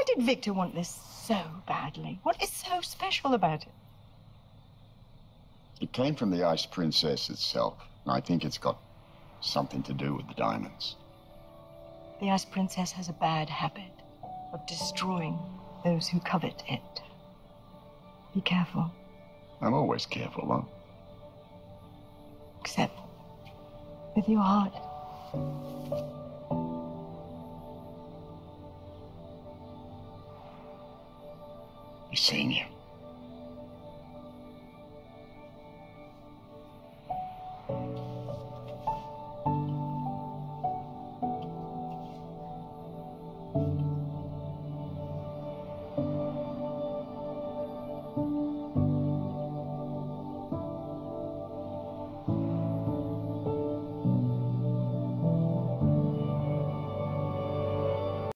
Why did Victor want this so badly? What is so special about it? It came from the Ice Princess itself, and I think it's got something to do with the diamonds. The Ice Princess has a bad habit of destroying those who covet it. Be careful. I'm always careful, though. Except with your heart. He's seen you.